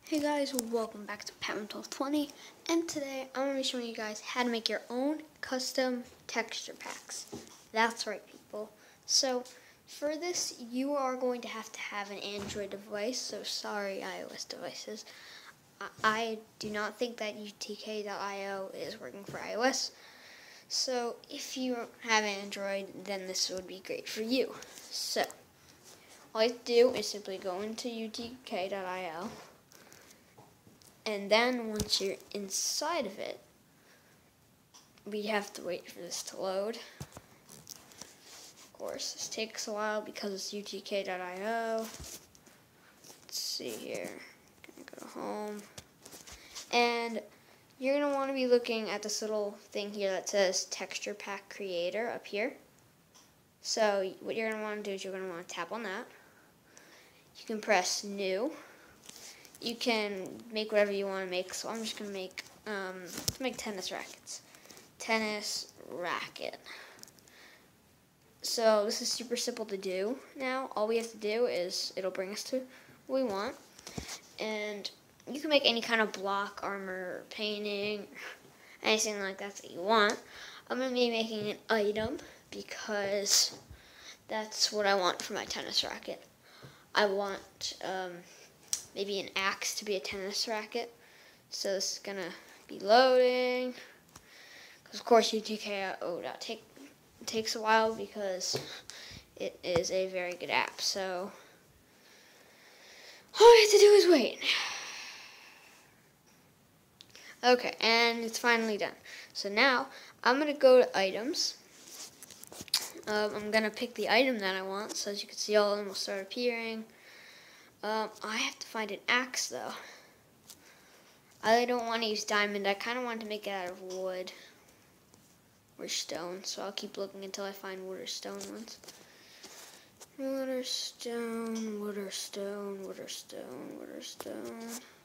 Hey guys, welcome back to Patman1220, and today I'm going to be showing you guys how to make your own custom texture packs. That's right, people. So for this, you are going to have an Android device, so sorry iOS devices. I do not think that UTK.io is working for iOS, so if you have Android, then this would be great for you. So all you have to do is simply go into UTK.io. And then once you're inside of it, we have to wait for this to load. Of course, this takes a while because it's UTK.io. Let's see here. Gonna go to home. And you're going to want to be looking at this little thing here that says Texture Pack Creator up here. So what you're going to want to do is you're going to want to tap on that. You can press New. You can make whatever you want to make, so I'm just going to make, let's make tennis rackets. Tennis racket. So this is super simple to do now. All we have to do is, it'll bring us to what we want. And you can make any kind of block, armor, painting, anything like that you want. I'm going to be making an item because that's what I want for my tennis racket. I want, maybe an axe to be a tennis racket. So this is gonna be loading. Because of course UTK takes a while because it is a very good app. So all we have to do is wait. Okay, and it's finally done. So now I'm gonna go to items. I'm gonna pick the item that I want. So as you can see, all of them will start appearing. I have to find an axe, though. I don't want to use diamond. I kind of want to make it out of wood or stone, so I'll keep looking until I find wood or stone ones. Wood or stone, wood or stone, wood or stone, wood or stone.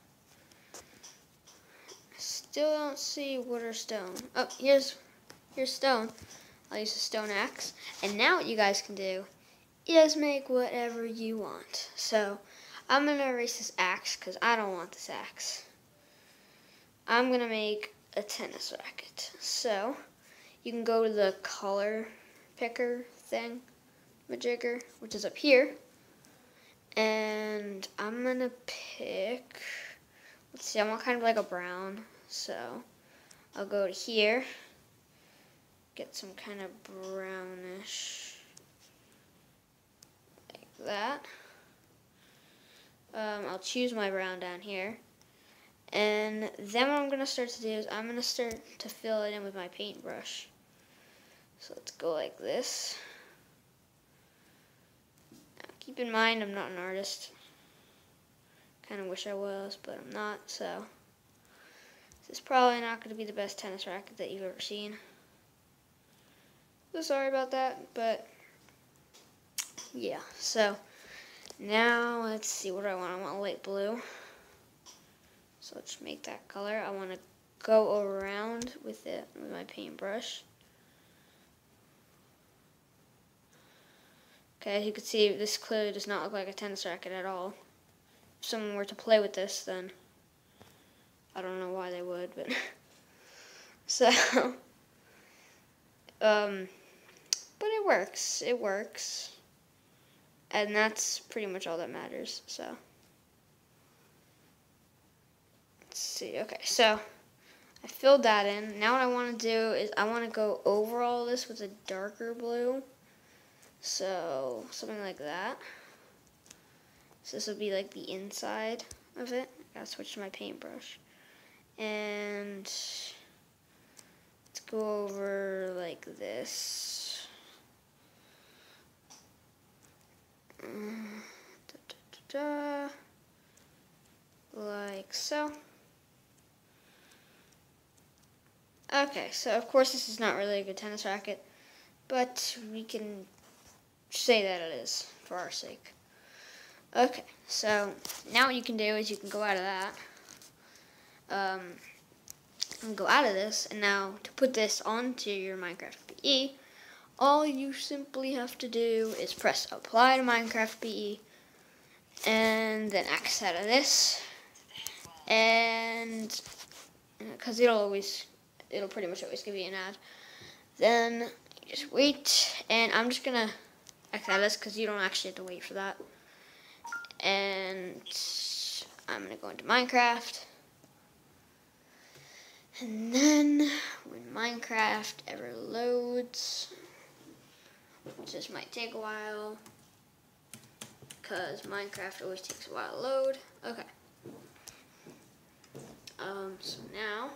I still don't see wood or stone. Oh, here's stone. I'll use a stone axe. And now what you guys can do is make whatever you want. So I'm going to erase this axe because I don't want this axe. I'm going to make a tennis racket. So you can go to the color picker thing, majigger, which is up here. And I'm going to pick, let's see, I want kind of like a brown. So I'll go to here, get some kind of brownish, like that. I'll choose my brown down here. And then what I'm going to start to do is I'm going to start to fill it in with my paintbrush. So let's go like this. Now, keep in mind I'm not an artist. Kind of wish I was, but I'm not. So this is probably not going to be the best tennis racket that you've ever seen. So sorry about that, but yeah. So now let's see, what do I want? I want light blue. So let's make that color. I want to go around with it with my paintbrush. Okay, as you can see, this clearly does not look like a tennis racket at all. If someone were to play with this, then I don't know why they would, but so but it works. It works. And that's pretty much all that matters. So let's see. Okay, so I filled that in. Now what I want to do is I want to go over all this with a darker blue. So something like that. So this will be like the inside of it. I gotta switch to my paintbrush. And let's go over like this. Like so. Okay, so of course this is not really a good tennis racket, but we can say that it is for our sake. Okay, so now what you can do is you can go out of that, and go out of this, and now to put this onto your Minecraft PE, all you simply have to do is press apply to Minecraft PE, and then X out of this, and because it'll pretty much always give you an ad. Then you just wait, and I'm just gonna exit this because you don't actually have to wait for that. And I'm gonna go into Minecraft, and then when Minecraft ever loads, which just might take a while, because Minecraft always takes a while to load. Okay. So now,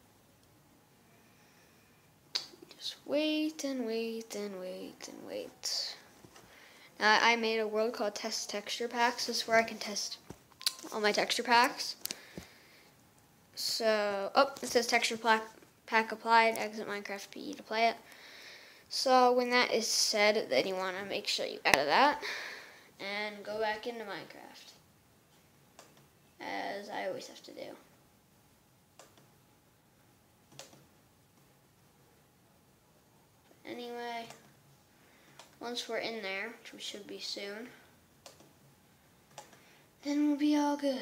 just wait and wait and wait and wait. Now I made a world called Test Texture Packs. This is where I can test all my texture packs. So, it says texture pack applied, exit Minecraft PE to play it. So when that is said, then you want to make sure you exit that and go back into Minecraft, as I always have to do. Anyway, once we're in there, which we should be soon, then we'll be all good.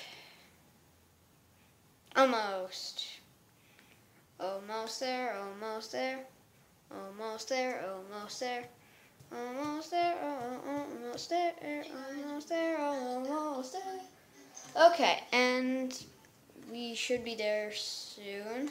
Almost. Almost there, almost there. Almost there, almost there. Almost there, almost there, almost there, almost there. Okay, and we should be there soon.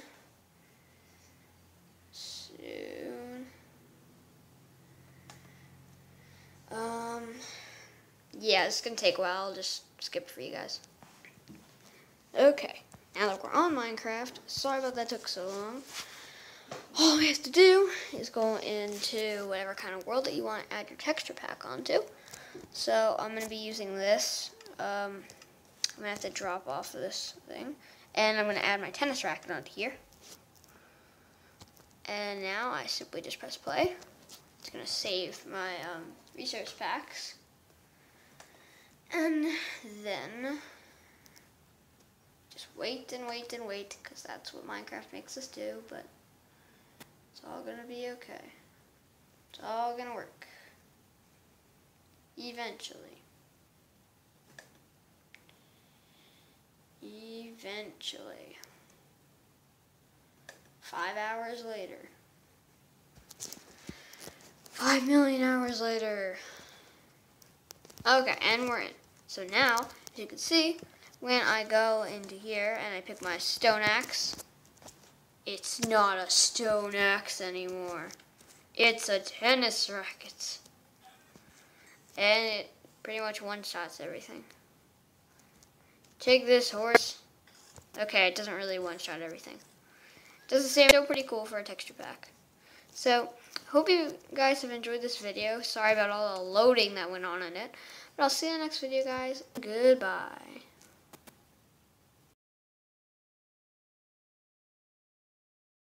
Yeah, it's gonna take a while. I'll just skip it for you guys. Okay, now that we're on Minecraft, sorry about that took so long. All we have to do is go into whatever kind of world that you want to add your texture pack onto. So I'm going to be using this. I'm going to have to drop off of this thing. And I'm going to add my tennis racket onto here. And now I simply just press play. It's going to save my resource packs. And then just wait and wait and wait, because that's what Minecraft makes us do, but it's all gonna be okay. It's all gonna work. Eventually. Eventually. 5 hours later. 5 million hours later. Okay, and we're in. So now, as you can see, when I go into here and I pick my stone axe, it's not a stone axe anymore. It's a tennis racket. And it pretty much one-shots everything. Take this, horse. Okay, it doesn't really one-shot everything. It does the same, still pretty cool for a texture pack. So, hope you guys have enjoyed this video. Sorry about all the loading that went on in it. But I'll see you in the next video, guys. Goodbye.